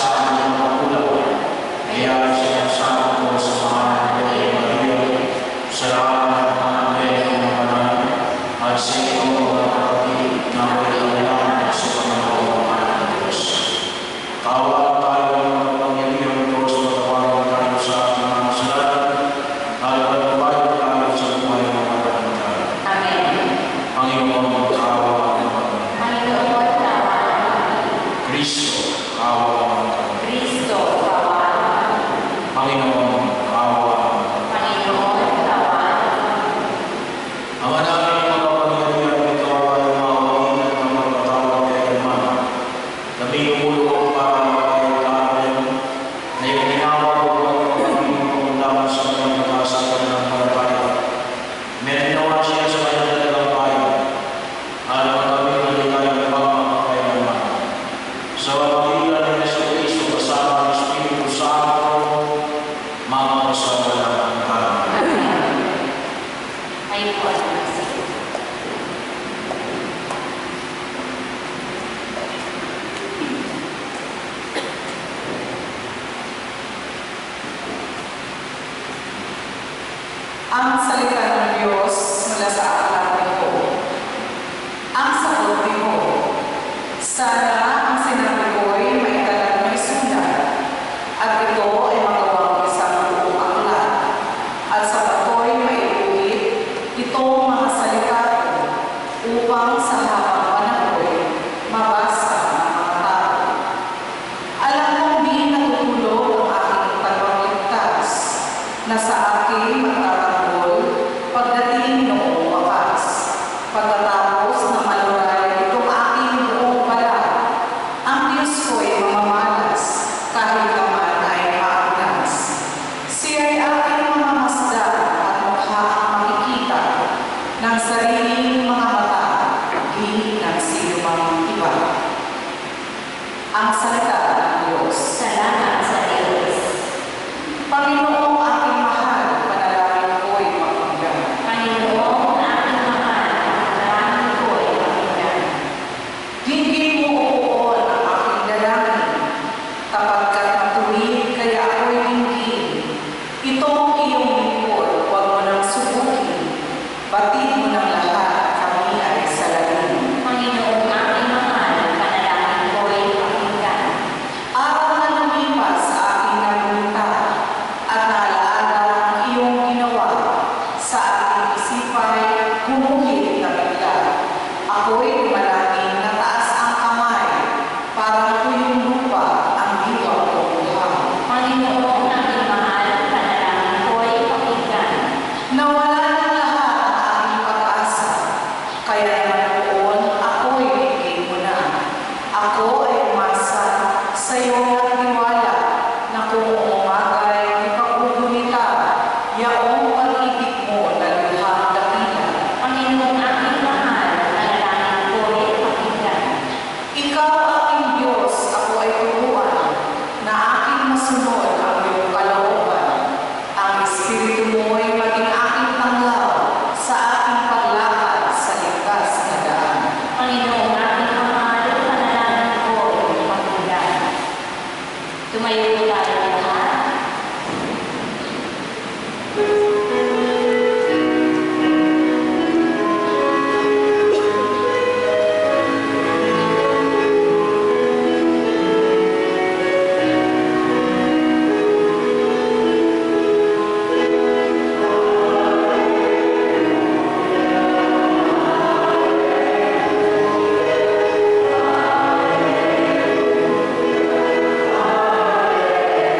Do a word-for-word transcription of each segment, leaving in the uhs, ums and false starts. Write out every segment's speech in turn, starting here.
Ang salita ng Diyos mula sa aklat nito. Ang sagot nito, sana ang sinabi ko ay maitalag may sulat, at ito ay magawang isang buong aklat, at sa pato'y maiulit itong mga salita ko, upang sa habang panahon mabasa ng mga tao. Alam kong di natutulog ang aking pagpapligtas, na sa aking magtatanggol pagdating noong wakas. Pagkatapos na maluray itong aking buong balat, ang Diyos ko ay mamamalas, kahit naman ay maagnas. Siya ay aking mamamasdan at mukha ang makikita ng sariling mga mata, di ng sino mang iba. Ang salita ng Diyos. Salamat sa Diyos. Panginoong aking mahal, panalangin ko'y mapakinggan. Panginoong aking mahal, panalangin ko'y mapakinggan. Dinggin mo upoon ang aking dalangin, kapagkat matuwid kaya ako'y dinggin. Itong iyong lingkod, huwag mo nang subukin, batid mo ng lahat, kami ay salamin. Panginoong aking mahal, panalangin ko'y mapakinggan. Araw na lumipas sa aking nabunta, at naalaala ang iyong ginawa, sa aking isipay, humuhit na bigla. Ako'y malangin na taas ang kamay, parang tuyong lupa ang diwa ko buhay. Panginoong aking mahal, panalangin ko'y mapakinggan. Nawala ng lahat ang aking pag-asa, kaya naman noon ako'y bigay mo na. Ako ay umasa sa iyong nagtiwala, na kung umagay ipag-ugunita, yaong pag-ibig mo na luhang dakila. Panginoong aking mahal, panalangin ko'y mapakinggan. Ikaw aking Diyos, ako ay turuan, na aking masunod ang iyong kalooban. Ang Espiritu mo ay maging aking tanglaw sa aking paglakad sa ligtas na daan. Panginoong aking mahal, panalangin ko'y mapakinggan. Tumayo po tayo lahat. Amen.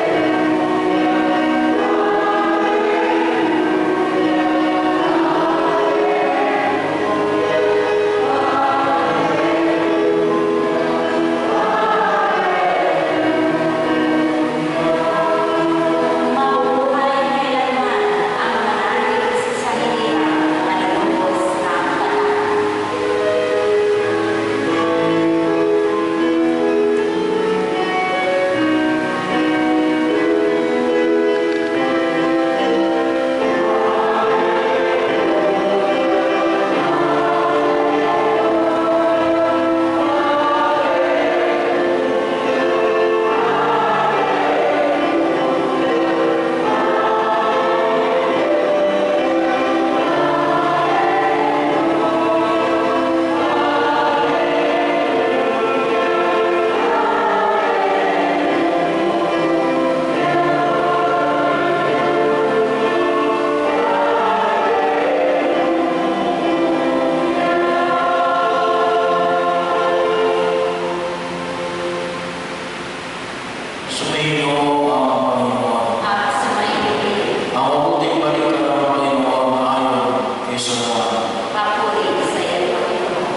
Sumainyo ang Panginoon. at sumainyo Ang mabuting balikan ng Panginoon ayon kay San Juan. papuri sa iyo, Panginoon.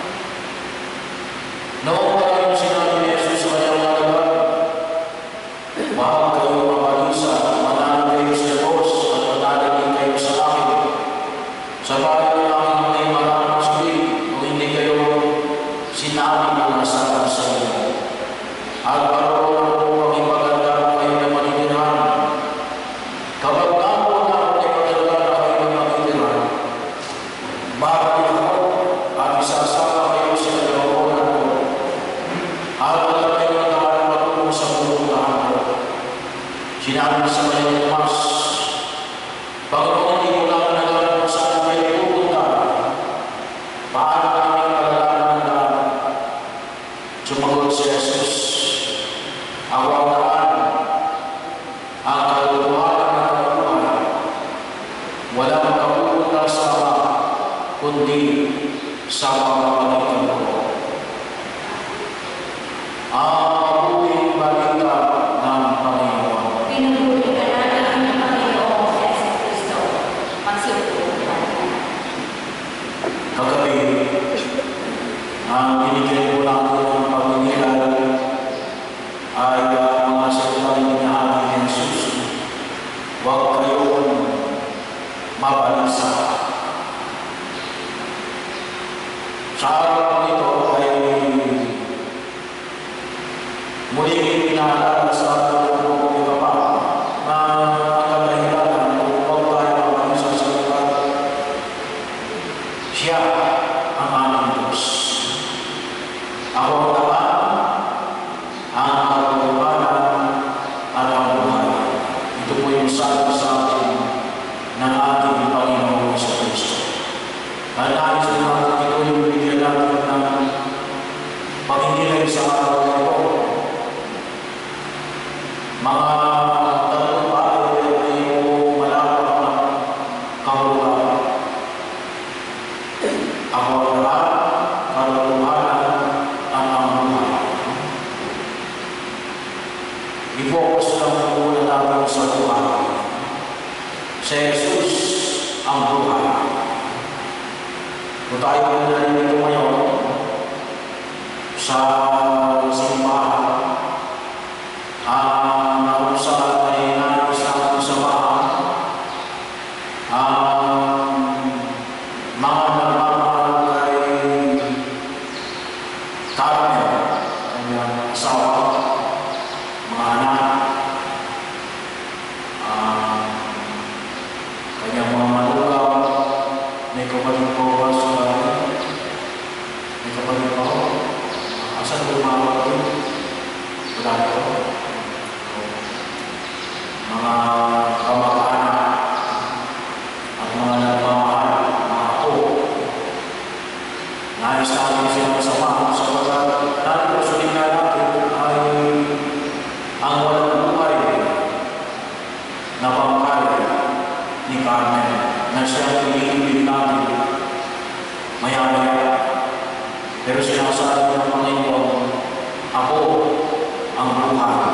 Noong maraming sinabi ni Jesus sa kanyang mga laban, mahal kayo mabalisa, manalig kayo sa Diyos, at manalig kayo sa akin. Sa bahay ng aking may maraming sabi, kung hindi kayo sinabi na nasa sa inyo. At paroon ako makipaganda kayo na manitirahan. Kapag ako na makipaganda kayo na manitirahan, babalik ako at isasama kayo sa kalooban ko. At wala kayo na nakalapatungo sa pupuntahan ko. Sinabi sa kanya ni Tomas, Panginoon, hindi ko lang nalaman kung saan kayo pupunta. Paano namin malalaman ang daan? Sumagot si Jesus, ako ang daan, ang katotohanan ng kabuhay. Walang kapupunta sa Ama, kundi sa pamamagitan ko. Ang mabuting balita ng Panginoon. Pinupuri ka namin ng Panginoong Yesu Kristo. Magsiupo tayo. Kagabi, ang binigay ko natin ng pagninilay ay uh, mga salitang inahagi ni Jesus. Huwag kayong mabalisa. Sa araw nito ay muling pinaalala sa ating mga Papa na kadahilanan kung huwag tayo mabalisa sa lugar. Siya ang aming Diyos. Ako ang daan, ang katotohanan at ang buhay. Ito po yung sabi sa atin ng ating Panginoong Jesucristo. At nais din natin ito yung binigyan natin ng paghinilay sa araw na ito. Mga tatlong bagay ay yung malawak na kahulugan. Ako ang lahat, katotohanan at ang buhay. I-focus lang muna natin sa buhay. Si Jesus ang buhay. Kung tayo ay nalilito ngayon sa simbahan, ang uh, saan ay nais natin samahan, ang mga nagmamahal kay Carmen, kanyang asawa, mga anak, uh, kanyang mga malugaw, may kapatid ko ba sa may kapatid ko? Asan ko mga kapatid? Wala ito. Mga kamag-anak at mga nagmamahal, mga ako. Nais natin silang samahan sa pagkat natin po sa lingga natin ay ang walang buhay na pangkaya ni Carmen na siyang pinilipin natin maya-maya. Pero sinasabi ng Panginoon, ako ang buhay.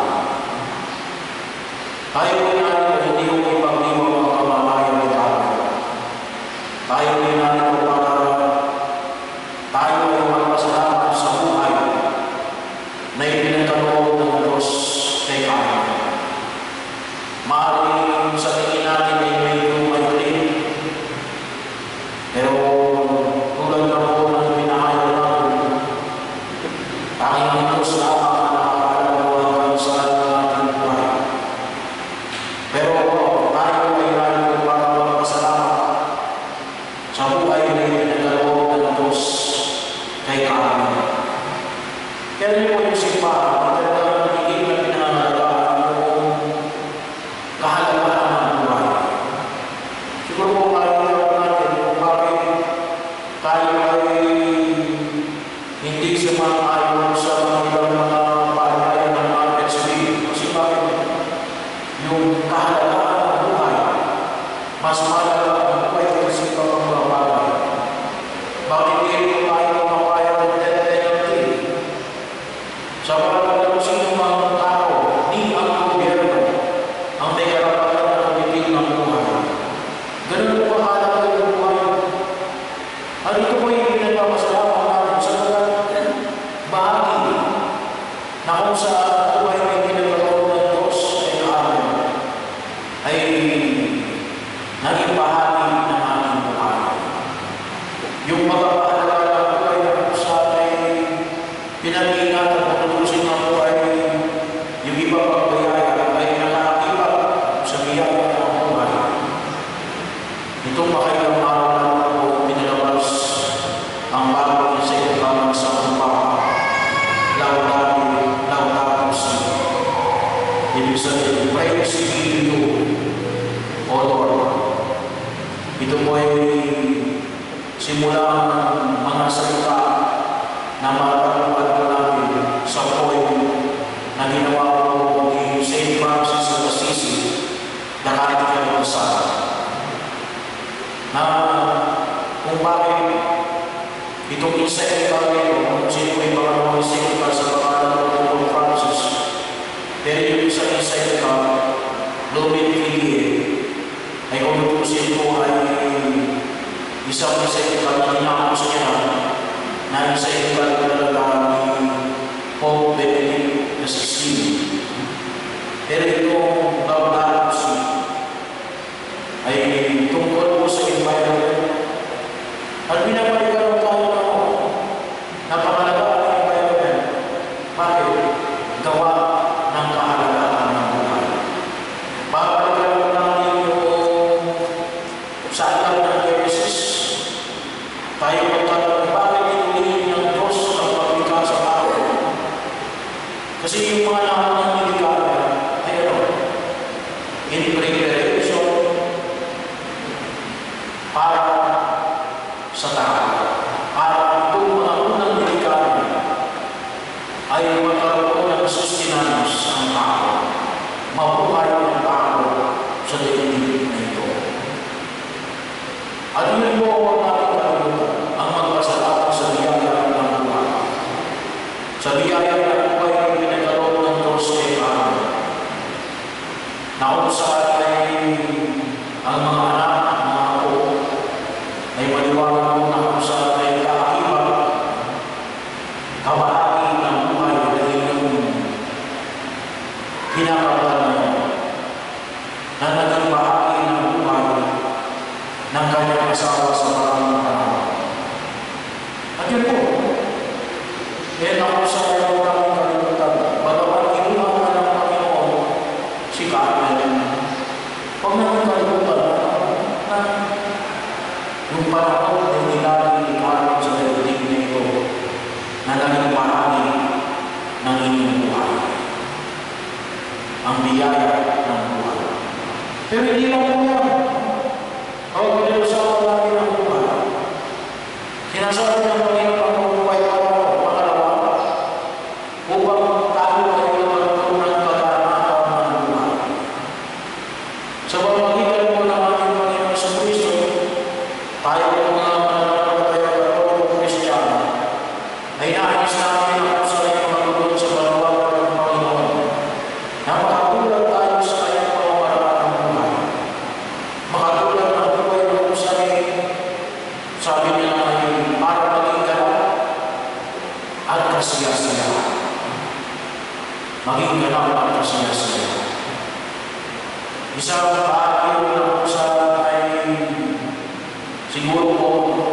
Tayo ay narito hindi ko ipag-iwag ang kamatayan ni Carmen. Tayo ay narito para tayo ay magpasalamat sa buhay na ipinagkaloob ng Diyos kay Carmen. Maaaring sa tingin natin ay medyo mayroon. Pero tulad na po ng pinahayag natin, tanging ang Diyos lamang ang nakakalawa sa ating buhay. Pero tayo ay narito para magpasalamat sa buhay na ipinagkaloob ng Diyos kay Carmen. Kaya niyo po yung simbahan, ang talagang nagiging na pinahalagaan yung kahalagahan ng buhay. Siguro po kaya natin kung bakit tayo ay hindi sumang-ayon sa mga ibang mga pahalayan ng mga P S B. Kasi bakit yung kahalagahan ng buhay, mas mahalaga ang buhay kasi pa ang mga bagay. Bakit hindi tayo mapapayag ng death penalty? Sa mga sino mga tao, di ang ibig sabihin, praise be to you, O Lord. Ito po ay simula ng mga salita na mapapagpapag ko natin sa poem na ginawa ko ni Saint Francis of Assisi, The Catechism of Sara. Na kung bakit itong encyclical ito, kung sino may pangalawang encyclical sa pangalan ng Pope Francis, pero yung isang encyclical, Lumen Fidei, ay kung tutusin po ay isang encyclical na tinapos niya na encyclical talaga ni Pope Benedict the sixteenth. Pero itong Laudato Si ay tungkol po sa environment. At binabalikan tayo na ako, napakalaga ang environment. Bakit? Gawa ng kahalagaan ng buhay. Babalikan ko natin yung sa alam ng Genesis. Tayo magtanong, bakit inulit ng Diyos ang paglikha sa tao? Kasi yung mga lahat ng nilikha ay ano? In preparation para sa tao. Para itong mga unang nilikha ay magkaroon ng sustenance ang tao. Mabuhay ng tao sa daigdig na ito. At yun po ang natin kalimutan, ang magpasalamat sa biyaya ng buhay. Sa biyaya ng buhay ay pinagkaroon ng Diyos kay Abraham. Na kung saan ay ang mga anak, mga apo, ay maliwanag mo na kung saan ay kaakibat, kabahagi ng buhay na inyong pinapagdala na naging bahagi ng buhay ng kanyang asawa sa maraming panahon. At yun po, kaya na kung saan ay maraming kalimutan, bagamat inuman ng Panginoon si Carmen, huwag namin kalimutan na yung panahon ay nilalilihan sa daigdig na ito na naging bahagi ng inyong buhay. Ang biyaya ng buhay. Pero hindi lang po yan. Huwag pinag-usapan natin ang buhay. Sinasabi ng Panginoon ang buhay para makalawa upang tayo ay magkaroon ng kaganapan ng buhay. Sa pamamagitan po ng ating Panginoon sa Kristo, tayo po mga mananampalataya Katoliko Kristiyano ay nais natin ang sa iyong magulot sa panuwag ng Panginoon na makatulad tayo sa kanyang pamamaraan ng buhay. Makatulad ng buhay ng Jerusalem, sabi niya ay para maging ganap at kasiya-siya. Maging ganap at kasiya-siya. Isang bahagi ng kung saan ay siguro po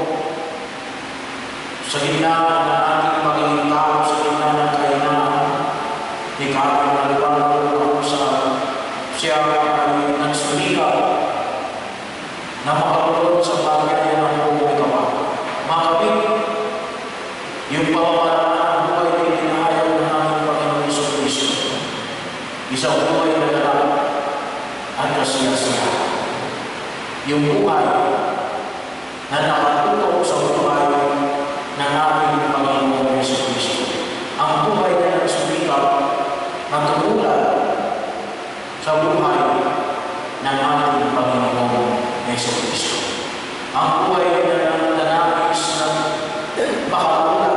sa gitna ng ating magiging tao, sa gitna ng kainaan, ni Carmen Maliwanag kung saan siya ay nagsumika na makatulog sa bagay ng buong ikaw. Mga kapit, yung pamamaraan ng buhay ay pinahayaw ng aming Panginoon Hesus Kristo. Isang buhay na ganap at kasiya-siya. Yung buhay na nakatutok sa buhay ng aming Panginoon Hesus Kristo. Ang buhay na nagsumikap na tumulad sa buhay ng ating Panginoon Hesus Kristo. Ang buhay na nananais na makatulad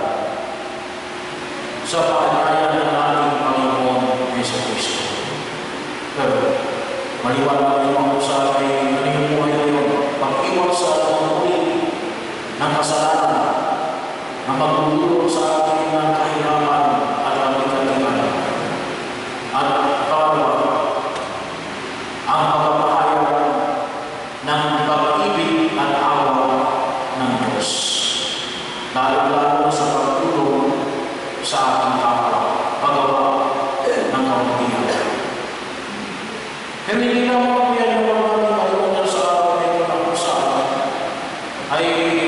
sa paanyaya ng ating Panginoon Hesus Kristo. Pero, maliwanag naman po sa ating kaniyong buhay ngayon, pag-iwas sa mga uli ng kasalanan na magdudulot sa ating ng kahirapan at kapitaliman. At pangalawa, ang pagpapahayag ng pag-ibig at awa ng Diyos. Lalo-lalo sa pagtulong sa ating kapwa, paggawa ng kabutihan. Pero hindi naman po yan yung mga kalimutan sa atin na ito na kung saan ay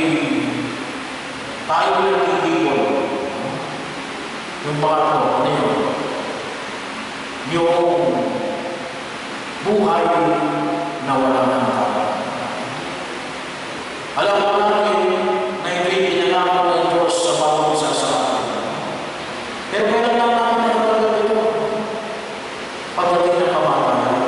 tayo yung titipon. Yung pangatlo, ano yun? Yung buhay na walang hanggan. Alam mo natin na ito'y pinangalan ng Diyos sa bawat isa sa atin. Pero kailan lang natin nagtatanggap ito? Pagdating ng kamatayan.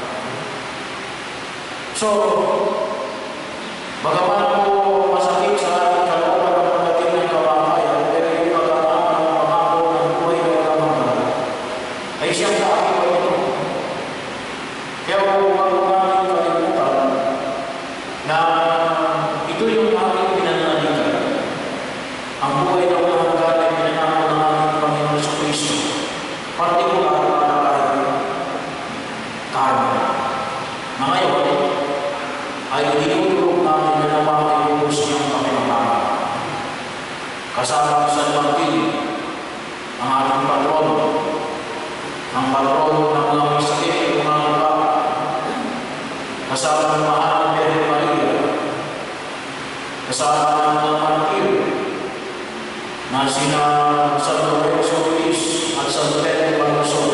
So, bagaman po masakit sa ating kalooban ang pagdating ng kamatayan, pero yung pagkakaan ng pangako ng buhay na walang hanggan ay siyang kaakibat ito. Kaya huwag natin kalimutan na ito yung ating pinananalig. Ang buhay na walang hanggan ay pinanako ng ating Panginoon sa Kristo. Partikular na kahit karma. Na ngayon, ay tinutulog natin na naman ay ubos niyang kapinapaan. Kasama sa Martin, ang ating patron, ang patron ng mga may sakit at mga iba, kasama ng mahal ng Birhen Maria, kasama ng mga martir na sina San Lorenzo Ruiz at San Pedro Panosol,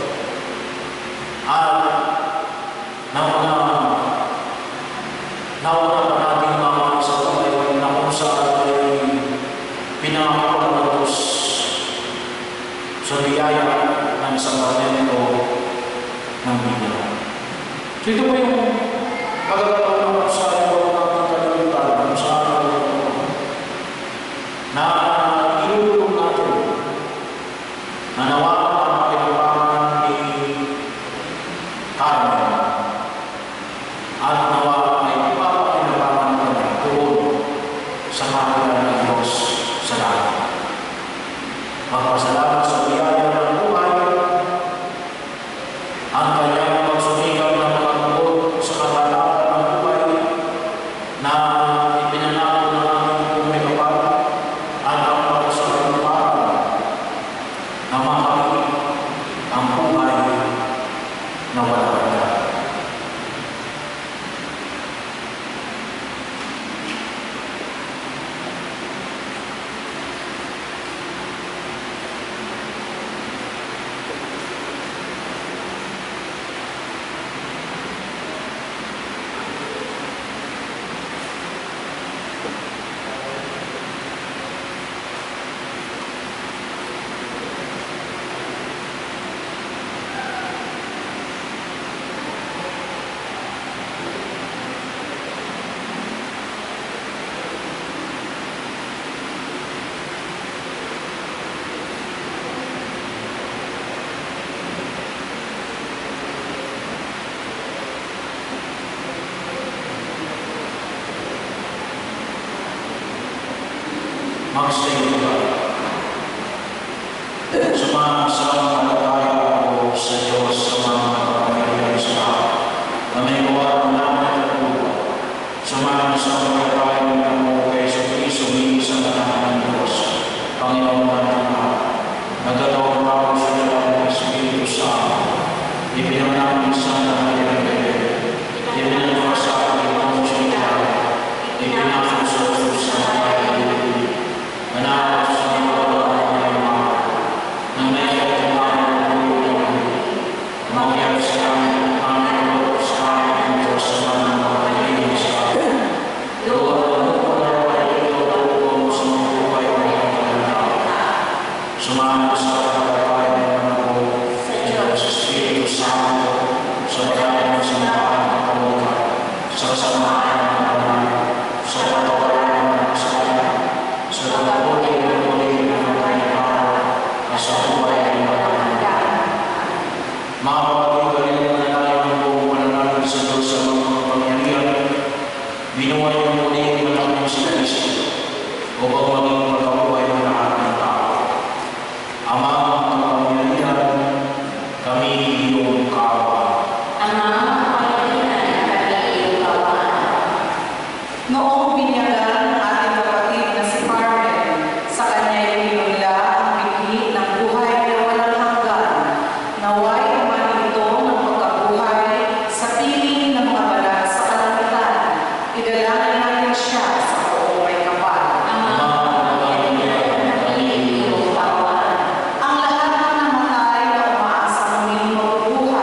at ng mga nauna pa nating mga sa buhay na kung saan ay pinangakuan ng Diyos sa biyaya ng sakramento ng Biblia. So ito po yung magagawin ng sa araw natin kalimitan kung sa araw na inulong natin na nawakan ang pinapangan ni Carmen at nawakan ay ipapakinabangan ko na doon sa kahalan ng Diyos sa langit. Magpasalamat sa biyaya ng buhay, ang kanyang pagsumikap ng pagkakot sa kabalakan ng buhay na ipinanako ng aming kumikapal at ang pagkasalumparan na makamit ang buhay na walang hanggan. Magsayo ka. Sumasampalataya ako sa Diyos sa mga kapamilya sa lahat na may gawa ng naman at buwan. Sumasampalataya ako kay sa Kristo sa kanahan ng Diyos, Panginoon natin lahat. Nagtatawag ako sa Diyos ng Espiritu Santo. Ipinanamit sa kanyang bebe. Ipinanamit sa kanyang sinikal. Ipinanamit sa Diyos sa kanyang Manalo sa mga mga mga nang may kailangan ng mga mga sa mga sa mga Diyos sa mga mga linis sa doon doon doon sa mga buhay ng mga sumama sa kapatid ng mga sa Espiritu Santo sa mga ng simbahan ng mga sa kasamahan ng mga sa pagkawalan sa sa pagkakulit ng muling ng mga tao sa buhay ng mga hanggan. Mga kapatid, galing na tayo ng buong pananalig sa Diyos sa mga pangyarihan. Binuhay ng muling ng mga si Kristo upang maging pagkabuhay ng lahat ng tao. Ama ng kapangyarihan, kami iyong kaawaan. Ama ng kapangyarihan, kami iyong kaawaan. Noong binyagan ng ating kapatid na si Carmen, sa kanya itinula ang bighi ng buhay na walang hanggan. Naway umanin ito ng pagkabuhay sa piling ng mga banal sa kalangitan. Idalangin natin siya sa poong may kapal. Ama ng kapangyarihan, kami iyong kaawaan. Ang lahat ng namatay na umaasang muling mabubuhay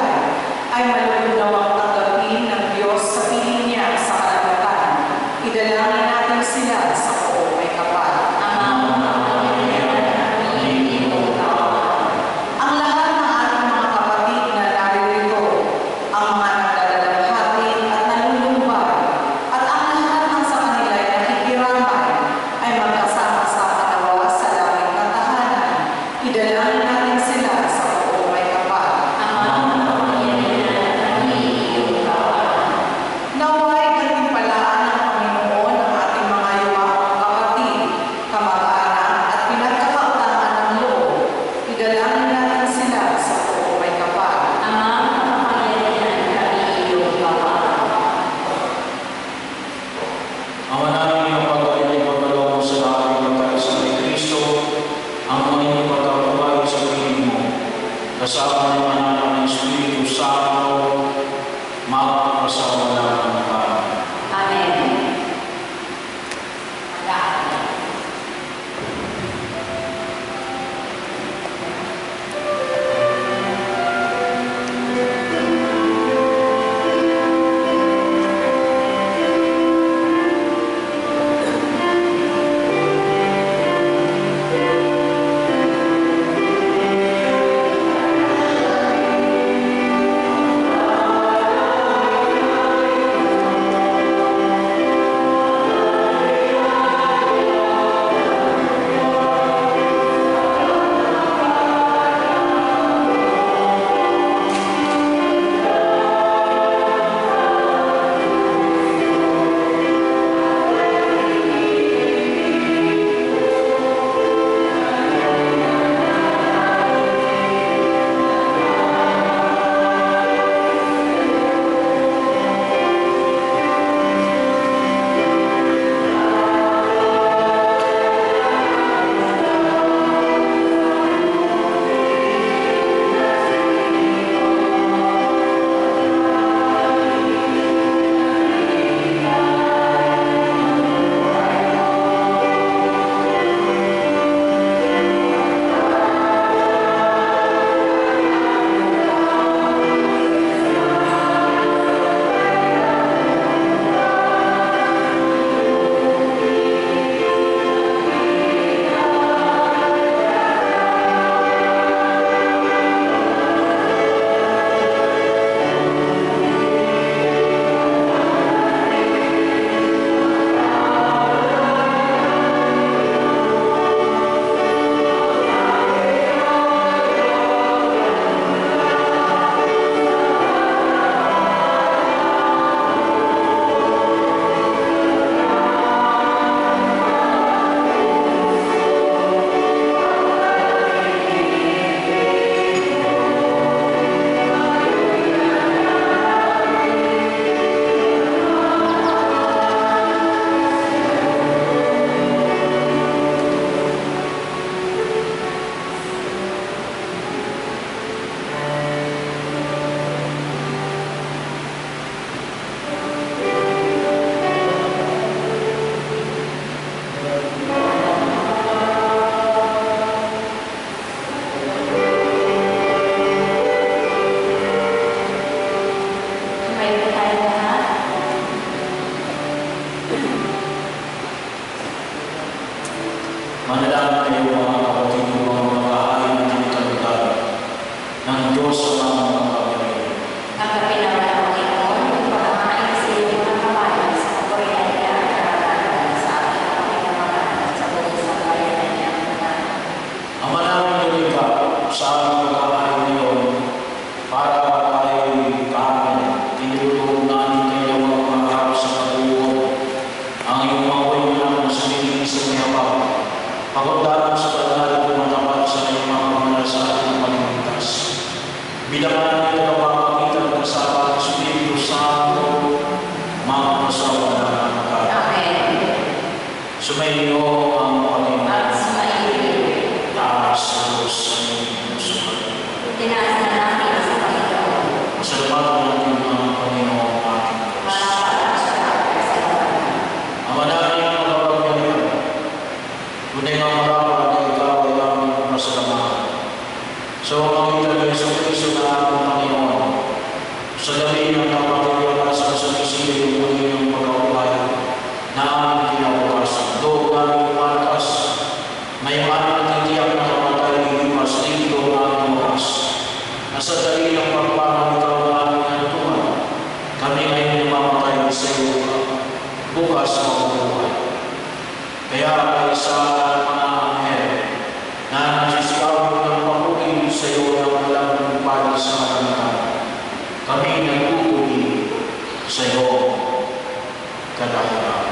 namin ang kapapakita ng kasama ng Espiritu Santo, magpasawa na ang magkakaroon. Amen. Sumainyo ang Panginoon. At sumainyo. Taas sa Diyos sa inyong sumainyo. Tinaas na namin sa Panginoon. Masalamatan natin ang Panginoon ating Diyos. Marapat sa lahat sa lahat. Ang manaling magpapagpapagyan. Tunay nga marapat na ikaw ay aming masalamatan. Sa pangita ng Yesu Cristo na ating Panginoon, sa gabi ng kapatiwalaan sa kasagisili ng muli ng pag-aupay na aming kinabukasan. Doon namin lumakas, may aming natitiyak na kamatay ilipas dito ang aming oras. Nasa dali ng pagparang ikaw na aming nantuhan, kami ngayon mamatay sa iyo bukas mabubuhay. Kaya ay sa mga anghel na nagsisikaw ng papuri sa iyo ng walang kumpara sa kalangitan, kami nagpupuri sa iyo kadahilan.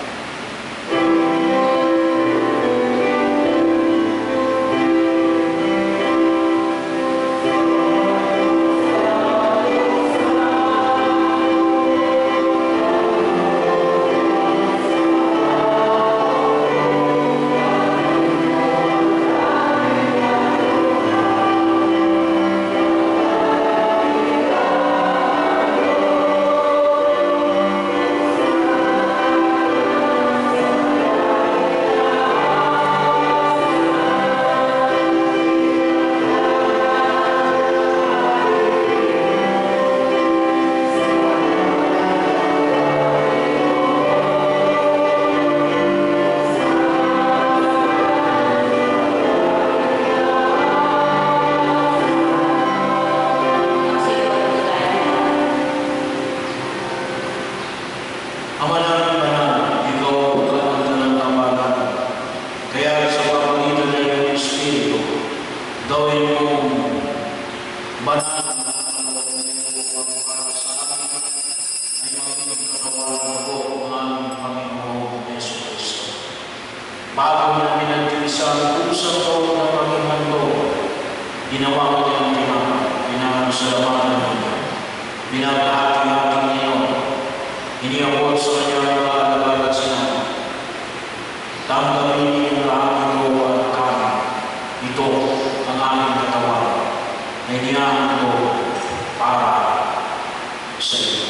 Bago niya pinagkisa ang pusang taon na maging handog, ginawa ko niya ang tinama, pinamasalamatan niya, pinagahati-hati niya yun, iniabot sa kanya ang mga alagad at sinabi, tanggapin niyo ang aming luwa at kanin, ito ang aming katawan, na iniahan ko para sa iyo.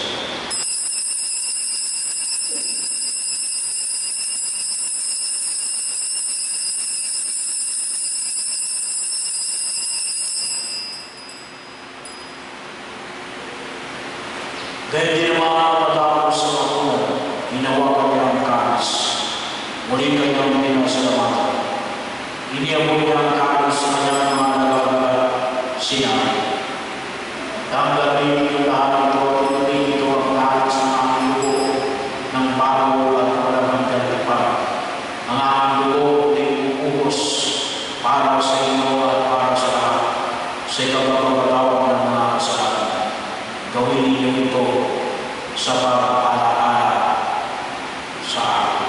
Dahil di naman matapos sa makunan, hinawakan niya ang kanis. Muli kanyang pinasalamatan. Iniabot niya ang kanis sa kanyang mga nagagalat sinabi, tanggapin niyo lahat ito at ituloy ito ang kanis ng aking dugo ng bago at walang hanggang pa. Ang aking dugo ay uuhos para sa inyo at para sa lahat sa ikapagpapatawag ng mga kasalanan. Gawin niyo ito sa pag-alaala sa akin.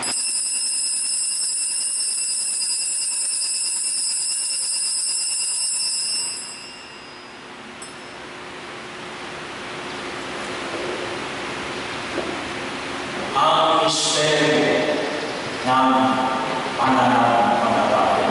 Ang misteryo ng pananampalataya.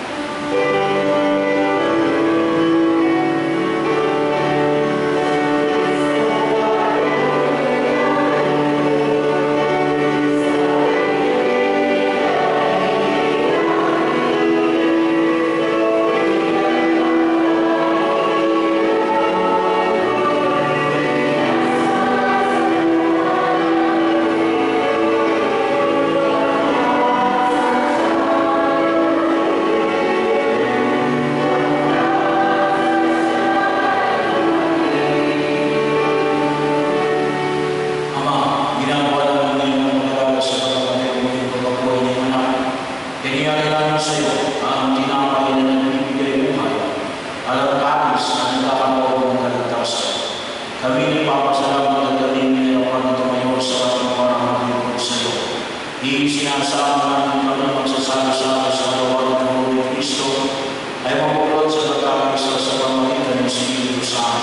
Isinasama namin kami magsasalo-salo sa katawan ng Panginoon Kristo ay mapulot sa pagkakaisa sa pamagitan ng Espiritu Santo.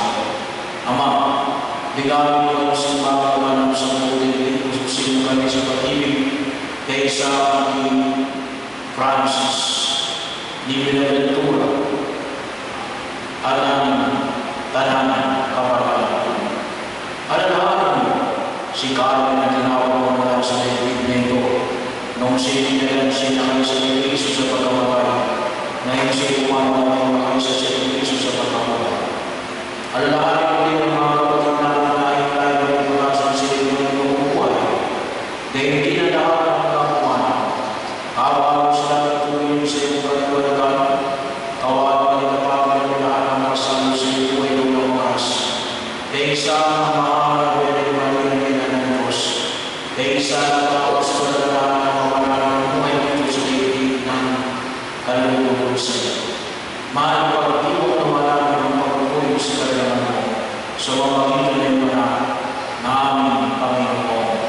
Ama, bigyan mo ang simbahan ng sa muling kung kami sa pag-ibig kay sa aking Francis ni Binaventura at ang tanan kaparalan. Alalahanin mo si Carmen na tinawag mo mula sa Pigmento nung sinigalan siya kayo sa Kristo sa pagkamatay na hindi siya umama kayo sa Kristo sa pagkamatay. Alalahanin mo din ang mga kapatid na nanahin tayo ng pagkakasan sa iyo ng bumubuhay dahil hindi na lahat ng kakuman. Habang sila natuloy sa iyong kaliwanagan, kawalan nila pa ng lahat ng kasama sa iyo ay lumakas. Dahil sa mga mahanap ay nagmali ng ina ng Diyos. Dahil sa natawas ko na lahat ng mawalan ng buhay dito sa daigdig ng kaluluwa sa iyo. Mahal pag di mo naman ng pagpupuyo sa kailangan mo sa mamagitan ng mga na aming Panginoon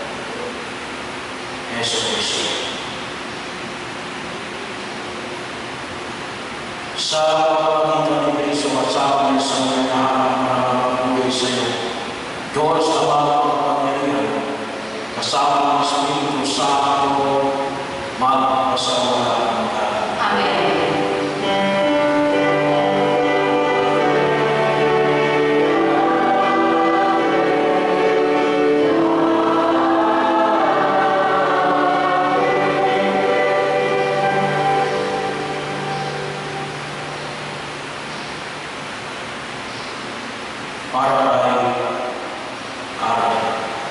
Yesu Kristo. Sa pamamagitan ni Kristo at sa amin sa mga nahanap na pagpupuyo sa iyo, Diyos Ama ng Panginoon, kasama ng Espiritu Santo, magpasawalaan ka. Amen. Para kay Karen.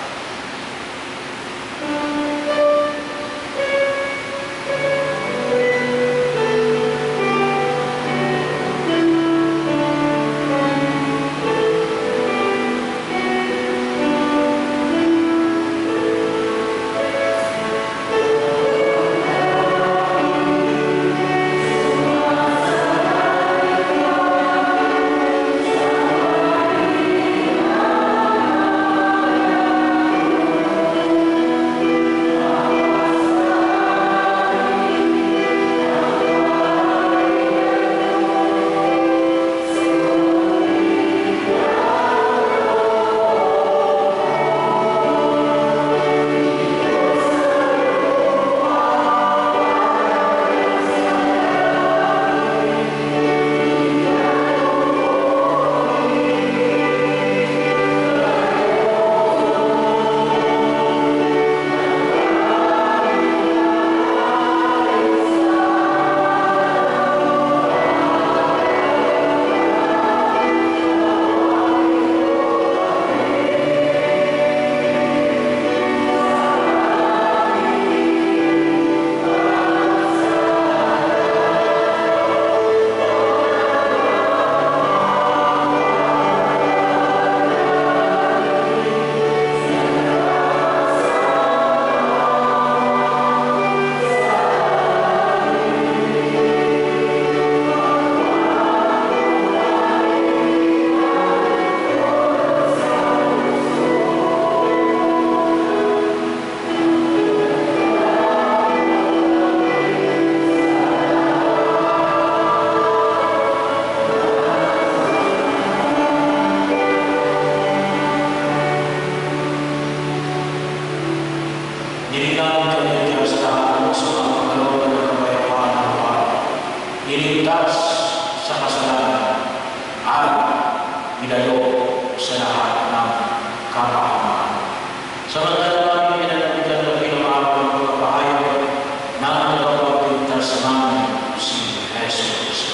Iligtas sa kasalanan at ilayo sa lahat ng kapahamakan. Samantala namin pinanabigan ng pinamahal ng pagpapahayag ng nagpapagligtas namin si Jesus Kristo.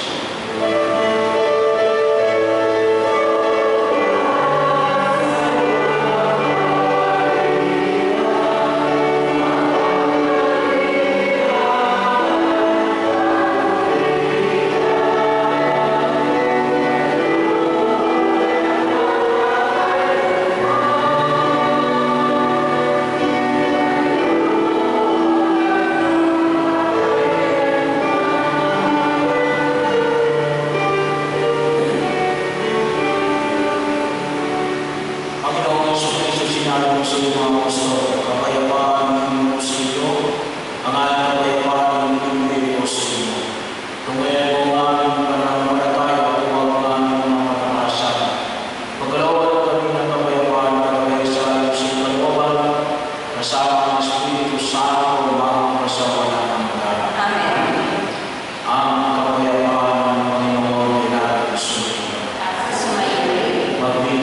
Pagkalaw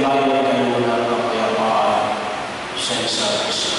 bigay kayo ng kapayapaan sa isa't isa.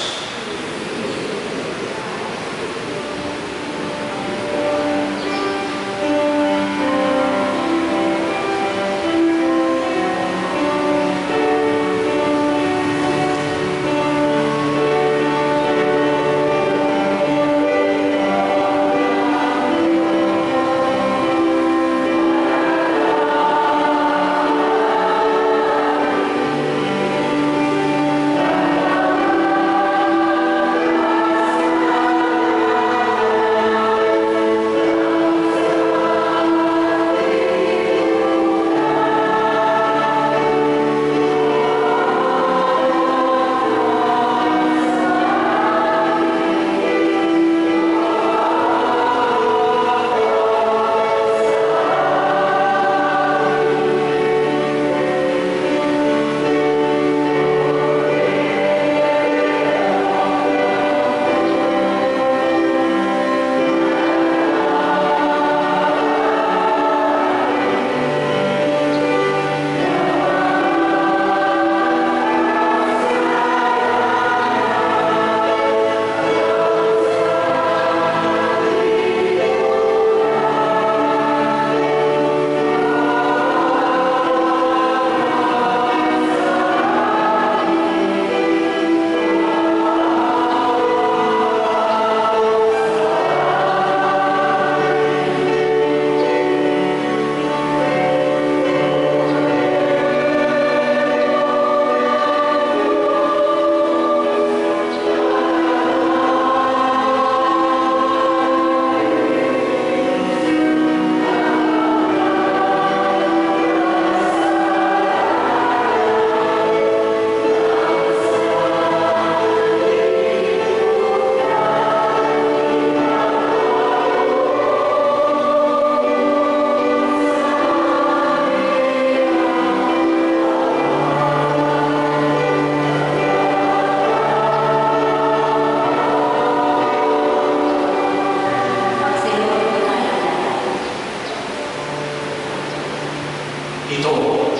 Ito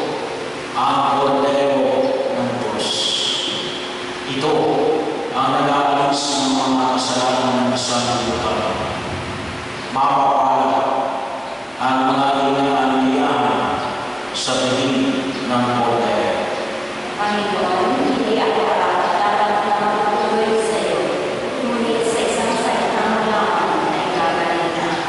ang kordero ng Diyos. Ito ang nag-aalis ng mga kasalanan ng sanlibutan. Mapapalad ang mga inaaniyahan sa tingin ng kordero. Panginoon, hindi ako dapat na magpatuloy sa iyo, ngunit sa isang salita mo lamang na ikagaling na ako.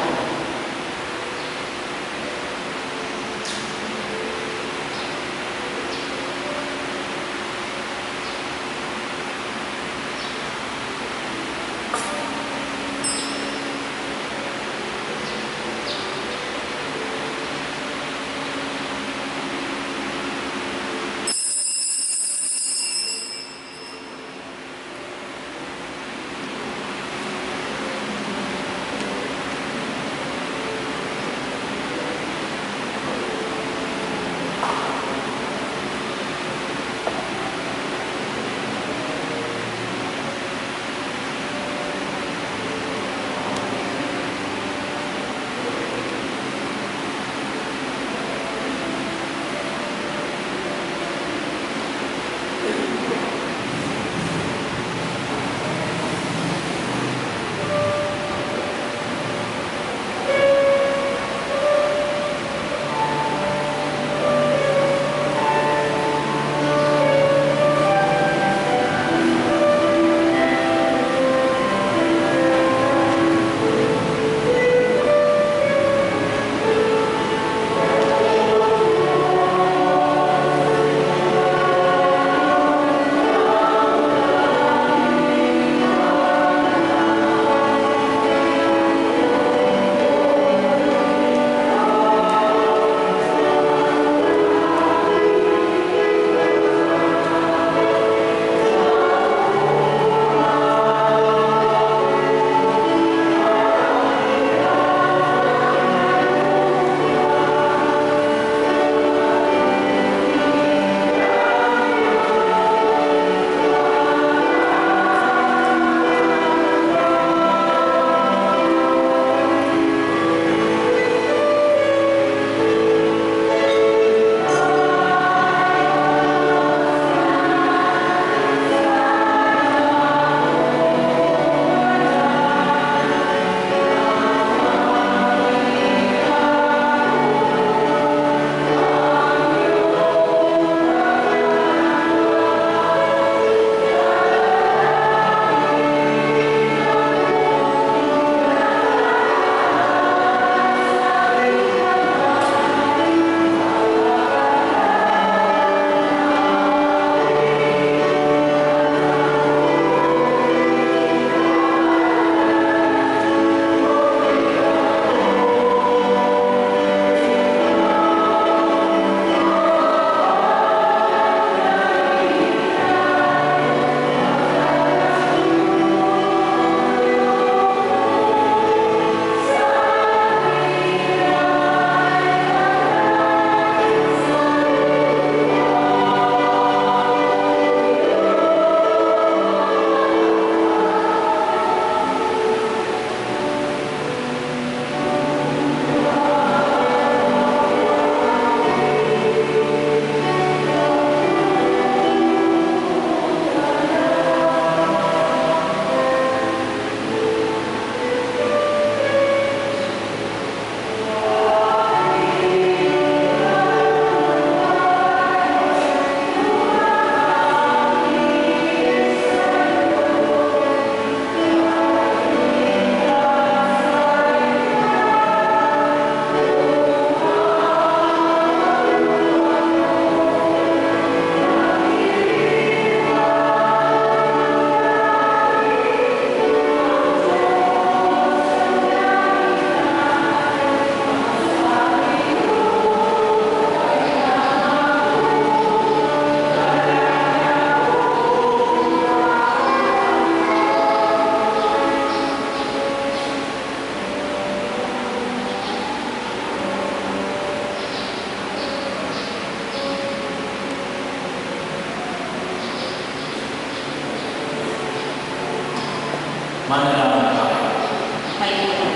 Manalangin tayo. May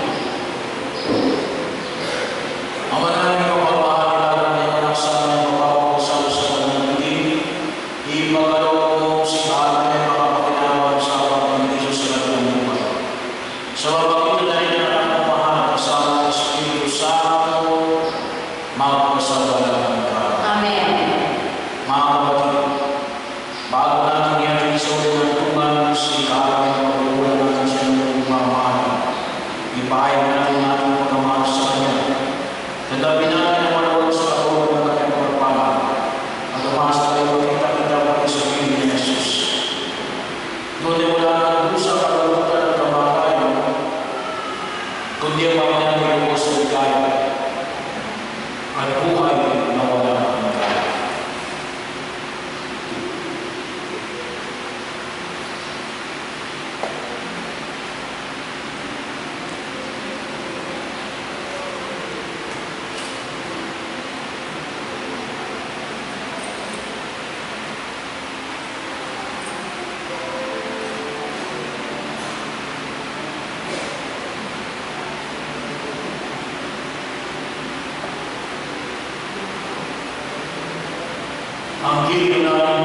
Ang manalangin ko pagmahal nila ng iyong anak sa kanyang mapapagsabi sa kanyang bigay, ipagkaloob mo si Ana ay makapakinawang sa kapatid ni Jesus sa kanyang buhay. Sa babakit na rin ang anak mo mahal, kasama ng Espiritu Santo, magpasawalan ka. Amen. Mga kapatid, bago natin yan sa ulit ng tuman, si Karen ay magugulan natin siya ng pagmamahal. Ipahayag natin natin pagmamahal sa kanya. Tandapin natin ang maluwag sa katulad ng kanyang pagpapala. At umasa tayo makita-kita pa rin sa piling ni Jesus. Doon ay wala ng busa, kalulutan at kamakayan, kundi ang mamanyanin mo sa ligaya at buhay na wala ng hanggan. Ang giliw namin